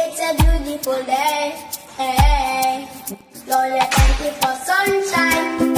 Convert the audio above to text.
It's a beautiful day. Hey, lonely, thank you for sunshine.